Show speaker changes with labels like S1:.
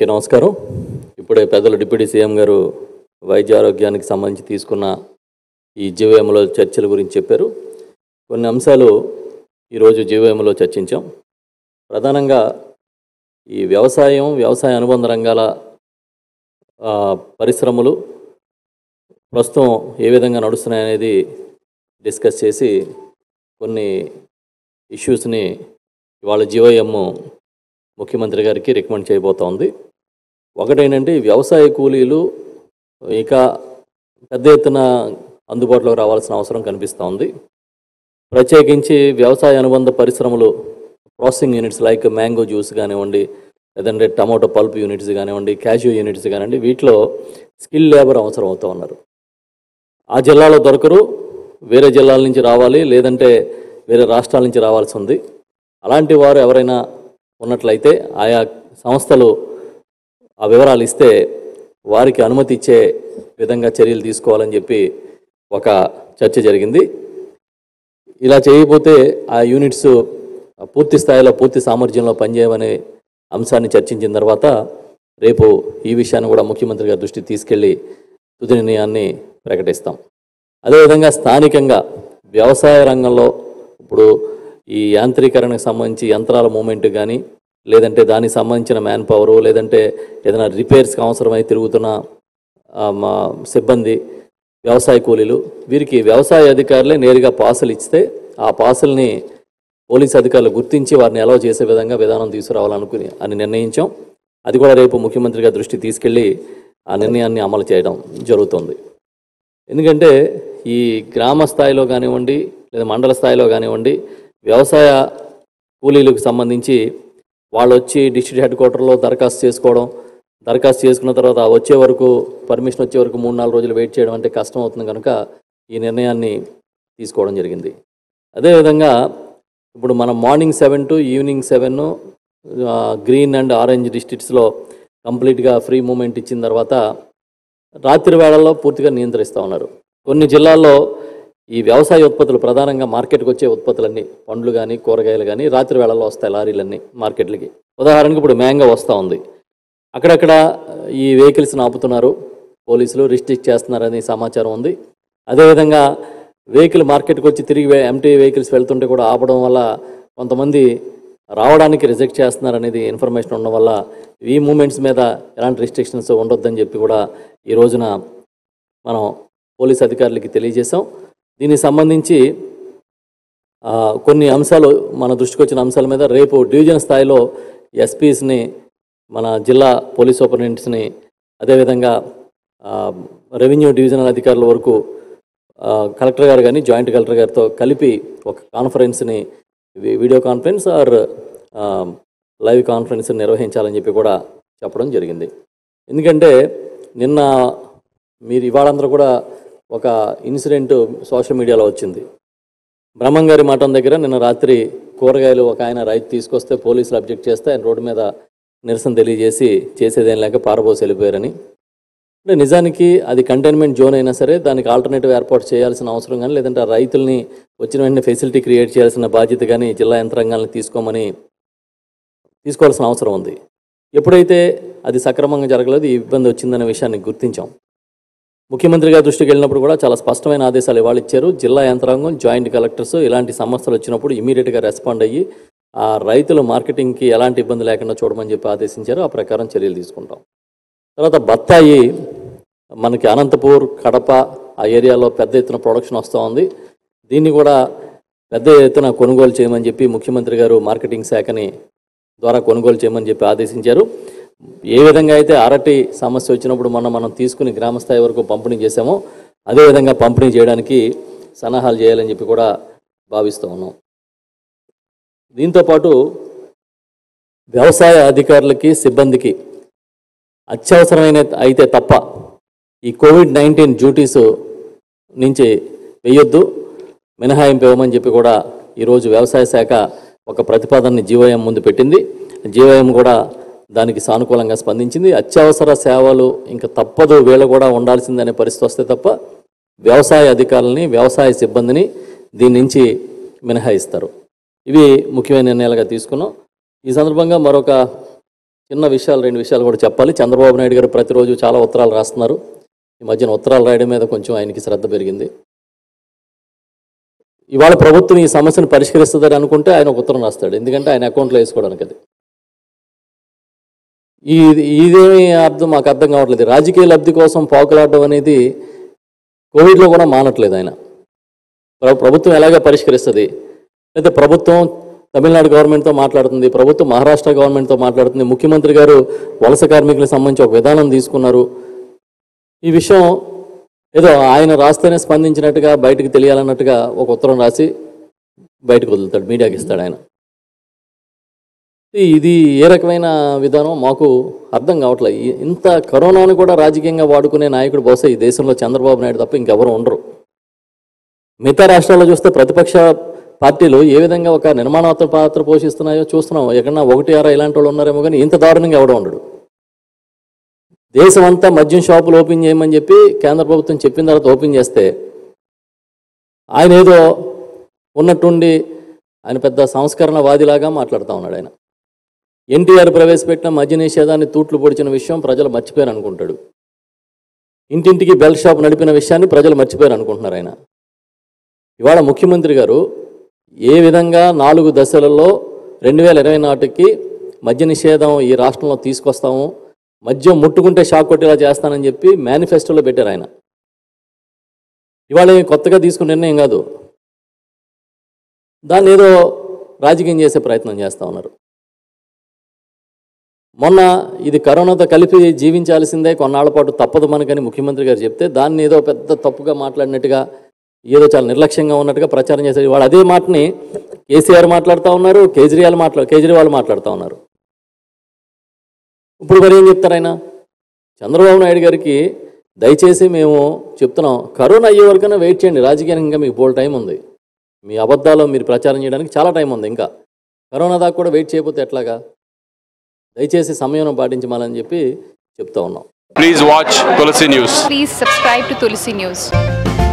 S1: అందరికీ నమస్కారం. ఇప్పుడే పెద్దలు డిప్యూటీ సీఎం గారు వైద్య ఆరోగ్యానికి సంబంధించి తీసుకున్న ఈ జీవోఎంలో చర్చల గురించి చెప్పారు. కొన్ని అంశాలు ఈరోజు జీవోఎంలో చర్చించాం. ప్రధానంగా ఈ వ్యవసాయ అనుబంధ రంగాల పరిశ్రమలు ప్రస్తుతం ఏ విధంగా నడుస్తున్నాయనేది డిస్కస్ చేసి కొన్ని ఇష్యూస్ని ఇవాళ జీవోఎం ముఖ్యమంత్రి గారికి రికమెండ్ చేయబోతోంది. ఒకటేంటంటే వ్యవసాయ కూలీలు ఇక పెద్ద ఎత్తున అందుబాటులోకి రావాల్సిన అవసరం కనిపిస్తూ ఉంది. ప్రత్యేకించి వ్యవసాయ అనుబంధ పరిశ్రమలు processing units like mango juice కానివ్వండి, లేదంటే టమాటో పల్ప్ యూనిట్స్ కానివ్వండి, క్యాష్యూ యూనిట్స్ కానివ్వండి, వీటిలో స్కిల్ లేబర్ అవసరం అవుతూ ఉన్నారు. ఆ జిల్లాలో దొరకరు, వేరే జిల్లాల నుంచి రావాలి, లేదంటే వేరే రాష్ట్రాల నుంచి రావాల్సి ఉంది. అలాంటి వారు ఎవరైనా ఉన్నట్లయితే ఆయా సంస్థలు ఆ వివరాలు ఇస్తే వారికి అనుమతి ఇచ్చే విధంగా చర్యలు తీసుకోవాలని చెప్పి ఒక చర్చ జరిగింది. ఇలా చేయకపోతే ఆ యూనిట్స్ పూర్తి స్థాయిలో పూర్తి సామర్థ్యంలో పనిచేయమనే అంశాన్ని చర్చించిన తర్వాత రేపు ఈ విషయాన్ని కూడా ముఖ్యమంత్రి గారి దృష్టికి తీసుకెళ్లి తుది నిర్ణయాన్ని ప్రకటిస్తాం. అదేవిధంగా స్థానికంగా వ్యవసాయ రంగంలో ఇప్పుడు ఈ యాంత్రీకరణకు సంబంధించి యంత్రాల మూమెంట్ కానీ, లేదంటే దానికి సంబంధించిన మ్యాన్ పవరు, లేదంటే ఏదైనా రిపేర్స్కి అవసరమై తిరుగుతున్న సిబ్బంది, వ్యవసాయ కూలీలు, వీరికి వ్యవసాయ అధికారులే నేరుగా పాసులు ఇస్తే ఆ పాసుల్ని పోలీసు అధికారులు గుర్తించి వారిని అలౌ చేసే విధంగా విధానం తీసుకురావాలని నిర్ణయించాం. అది కూడా రేపు ముఖ్యమంత్రి గారి దృష్టికి తీసుకెళ్ళి ఆ నిర్ణయాన్ని అమలు చేయడం జరుగుతుంది. ఎందుకంటే ఈ గ్రామ స్థాయిలో కానివ్వండి, లేదా మండల స్థాయిలో కానివ్వండి, వ్యవసాయ కూలీలకు సంబంధించి వాళ్ళు వచ్చి డిస్ట్రిక్ట్ హెడ్ క్వార్టర్లో దరఖాస్తు చేసుకున్న తర్వాత వచ్చే వరకు పర్మిషన్ వచ్చే వరకు 3-4 రోజులు వెయిట్ చేయడం అంటే కష్టం అవుతుంది. కనుక ఈ నిర్ణయాన్ని తీసుకోవడం జరిగింది. అదేవిధంగా ఇప్పుడు మనం morning 7 to evening 7 green and orange డిస్ట్రిక్ట్స్లో కంప్లీట్గా ఫ్రీ మూమెంట్ ఇచ్చిన తర్వాత రాత్రి వేళల్లో పూర్తిగా నియంత్రిస్తూ ఉన్నారు. కొన్ని జిల్లాల్లో ఈ వ్యవసాయ ఉత్పత్తులు ప్రధానంగా మార్కెట్కి వచ్చే ఉత్పత్తులన్నీ, పండ్లు కానీ కూరగాయలు కానీ రాత్రి వేళల్లో వస్తాయి లారీలన్నీ మార్కెట్లకి. ఉదాహరణకు ఇప్పుడు మ్యాంగో వస్తూ ఉంది, అక్కడక్కడ ఈ వెహికల్స్ని ఆపుతున్నారు పోలీసులు, రిస్ట్రిక్ట్ చేస్తున్నారని సమాచారం ఉంది. అదేవిధంగా వెహికల్ మార్కెట్కి వచ్చి తిరిగి ఎంటీ వెహికల్స్ వెళ్తుంటే కూడా ఆపడం వల్ల కొంతమంది రావడానికి రిజెక్ట్ చేస్తున్నారనేది ఇన్ఫర్మేషన్ ఉండడం వల్ల ఈ మూమెంట్స్ మీద ఎలాంటి రిస్ట్రిక్షన్స్ ఉండొద్దని చెప్పి కూడా ఈ రోజున మనం పోలీస్ అధికారులకి తెలియజేశాం. దీనికి సంబంధించి కొన్ని అంశాలు మన దృష్టికి వచ్చిన అంశాల మీద రేపు డివిజన్ స్థాయిలో ఎస్పీస్ని, మన జిల్లా పోలీస్ సూపరింటెండెంట్స్ని, అదేవిధంగా రెవెన్యూ డివిజనల్ అధికారుల వరకు కలెక్టర్ గారు కానీ జాయింట్ కలెక్టర్ గారితో కలిపి ఒక కాన్ఫరెన్స్ని, video conference or live conference నిర్వహించాలని చెప్పి కూడా చెప్పడం జరిగింది. ఎందుకంటే నిన్న మీరు ఇవాళందరూ కూడా ఒక ఇన్సిడెంట్ సోషల్ మీడియాలో వచ్చింది. బ్రహ్మంగారి మఠం దగ్గర నిన్న రాత్రి కూరగాయలు ఒక ఆయన రైతు తీసుకొస్తే పోలీసులు అబ్జెక్ట్ చేస్తే ఆయన రోడ్డు మీద నిరసన తెలియజేసి చేసేదేం లేక పారబోసి వెళ్ళిపోయారని. అంటే నిజానికి అది కంటైన్మెంట్ జోన్ అయినా సరే దానికి ఆల్టర్నేటివ్ ఏర్పాటు చేయాల్సిన అవసరం కానీ, లేదంటే ఆ రైతుల్ని వచ్చిన వెంటనే ఫెసిలిటీ క్రియేట్ చేయాల్సిన బాధ్యత కానీ జిల్లా యంత్రాంగాలను తీసుకోవాల్సిన అవసరం ఉంది. ఎప్పుడైతే అది సక్రమంగా జరగలేదు, ఈ ఇబ్బంది వచ్చిందనే విషయాన్ని గుర్తించాం. ముఖ్యమంత్రి గారి దృష్టికి వెళ్ళినప్పుడు కూడా చాలా స్పష్టమైన ఆదేశాలు ఇవాళ ఇచ్చారు. జిల్లా యంత్రాంగం, జాయింట్ కలెక్టర్స్ ఇలాంటి సమస్యలు వచ్చినప్పుడు ఇమీడియట్గా రెస్పాండ్ అయ్యి ఆ రైతుల మార్కెటింగ్కి ఎలాంటి ఇబ్బంది లేకుండా చూడమని చెప్పి ఆదేశించారు. ఆ ప్రకారం చర్యలు తీసుకుంటాం. తర్వాత బత్తాయి మనకి అనంతపూర్, కడప ఆ ఏరియాలో పెద్ద ఎత్తున ప్రొడక్షన్ వస్తూ ఉంది. దీన్ని కూడా పెద్ద ఎత్తున కొనుగోలు చేయమని చెప్పి ముఖ్యమంత్రి గారు మార్కెటింగ్ శాఖని ద్వారా కొనుగోలు చేయమని చెప్పి ఆదేశించారు. ఏ విధంగా అయితే అరటి సమస్య వచ్చినప్పుడు మనం తీసుకుని గ్రామస్థాయి వరకు పంపిణీ చేసామో అదేవిధంగా పంపిణీ చేయడానికి సన్నాహాలు చేయాలని చెప్పి కూడా భావిస్తూ ఉన్నాం. దీంతోపాటు వ్యవసాయ అధికారులకి, సిబ్బందికి అత్యవసరమైన అయితే తప్ప ఈ కోవిడ్-19 డ్యూటీస్ నుంచి వేయొద్దు, మినహాయింపు ఇవ్వమని చెప్పి కూడా ఈరోజు వ్యవసాయ శాఖ ఒక ప్రతిపాదనని జీవోఎం ముందు పెట్టింది. జీవోఎం కూడా దానికి సానుకూలంగా స్పందించింది. అత్యవసర సేవలు ఇంకా తప్పదు, వీళ్ళు కూడా ఉండాల్సిందనే పరిస్థితి వస్తే తప్ప వ్యవసాయ అధికారులని, వ్యవసాయ సిబ్బందిని దీని నుంచి మినహాయిస్తారు. ఇవి ముఖ్యమైన నిర్ణయాలుగా తీసుకున్నాం. ఈ సందర్భంగా మరొక చిన్న విషయాలు 2 విషయాలు కూడా చెప్పాలి. చంద్రబాబు నాయుడు గారు ప్రతిరోజు చాలా ఉత్తరాలు రాస్తున్నారు. ఈ మధ్యన ఉత్తరాలు రాయడం మీద కొంచెం ఆయనకి శ్రద్ధ పెరిగింది. ఇవాళ ప్రభుత్వం ఈ సమస్యను పరిష్కరిస్తుందని అనుకుంటే ఆయన ఒక ఉత్తరం రాస్తాడు. ఎందుకంటే ఆయన అకౌంట్లో వేసుకోవడానికి అది. ఇదేమీ మాకు అర్థం కావట్లేదు. రాజకీయ లబ్ధి కోసం పాకులాడడం అనేది కోవిడ్లో కూడా మానట్లేదు ఆయన. ప్రభుత్వం ఎలాగ పరిష్కరిస్తుంది? అయితే ప్రభుత్వం తమిళనాడు గవర్నమెంట్తో మాట్లాడుతుంది, ప్రభుత్వం మహారాష్ట్ర గవర్నమెంట్తో మాట్లాడుతుంది, ముఖ్యమంత్రి గారు వలస కార్మికులకు సంబంధించి ఒక విధానం తీసుకున్నారు. ఈ విషయం ఏదో ఆయన రాస్తేనే స్పందించినట్టుగా బయటకు తెలియాలన్నట్టుగా ఒక ఉత్తరం రాసి బయటకు వదులుతాడు, మీడియాకి ఇస్తాడు ఆయన. ఇది ఏ రకమైన విధానం మాకు అర్థం కావట్లేదు. ఇంత కరోనాను కూడా రాజకీయంగా వాడుకునే నాయకుడు బహుశా ఈ దేశంలో చంద్రబాబు నాయుడు తప్ప ఇంకెవరు ఉండరు. మిగతా రాష్ట్రాల్లో చూస్తే ప్రతిపక్ష పార్టీలు ఏ విధంగా ఒక నిర్మాణాత్మక పాత్ర పోషిస్తున్నాయో చూస్తున్నాం. ఎక్కడన్నా 1-6 ఇలాంటి వాళ్ళు ఉన్నారేమో కానీ ఇంత దారుణంగా ఎవడో ఉండడు. దేశమంతా మద్యం షాపులు ఓపెన్ చేయమని చెప్పి కేంద్ర ప్రభుత్వం చెప్పిన తర్వాత ఓపెన్ చేస్తే ఆయన ఏదో ఉన్నట్టుండి ఆయన పెద్ద సంస్కరణవాదిలాగా మాట్లాడుతూ ఉన్నాడు. ఆయన ఎన్టీఆర్ ప్రవేశపెట్టిన మద్య నిషేధాన్ని తూట్లు పొడిచిన విషయం ప్రజలు మర్చిపోయారు అనుకుంటాడు. ఇంటింటికి బెల్ట్ షాప్ నడిపిన విషయాన్ని ప్రజలు మర్చిపోయారు అనుకుంటున్నారు ఆయన. ఇవాళ ముఖ్యమంత్రి గారు ఏ విధంగా 4 దశలలో 2020 నాటికి మద్య నిషేధం ఈ రాష్ట్రంలో తీసుకొస్తాము, మద్యం ముట్టుకుంటే షాక్ కొట్టేలా చేస్తానని చెప్పి మేనిఫెస్టోలో పెట్టారు ఆయన. ఇవాళ కొత్తగా తీసుకున్న నిర్ణయం కాదు, దాన్ని ఏదో రాజకీయం చేసే ప్రయత్నం చేస్తూ ఉన్నారు. మొన్న ఇది కరోనాతో కలిపి జీవించాల్సిందే, కొన్నాళ్ల పాటు తప్పదు మనకని ముఖ్యమంత్రి గారు చెప్తే దాన్ని ఏదో పెద్ద తప్పుగా మాట్లాడినట్టుగా, ఏదో చాలా నిర్లక్ష్యంగా ఉన్నట్టుగా ప్రచారం చేశారు. వాళ్ళు అదే మాటని కేసీఆర్ మాట్లాడుతూ ఉన్నారు, కేజ్రీవాల్ మాట్లాడుతూ ఉన్నారు. ఇప్పుడు మరి ఏం చెప్తారు ఆయన? చంద్రబాబు నాయుడు గారికి దయచేసి మేము చెప్తున్నాం, కరోనా అయ్యే వరకైనా వెయిట్ చేయండి. రాజకీయానికి ఇంకా మీకు బోల్ టైం ఉంది. మీ అబద్ధాలు మీరు ప్రచారం చేయడానికి చాలా టైం ఉంది. ఇంకా కరోనా దాకా కూడా వెయిట్ చేయకపోతే ఎట్లాగా? దయచేసి సమయం పాటించమాలని చెప్పి చెప్తా ఉన్నాం.
S2: Please watch Tulsi News.
S3: Please subscribe to Tulsi News.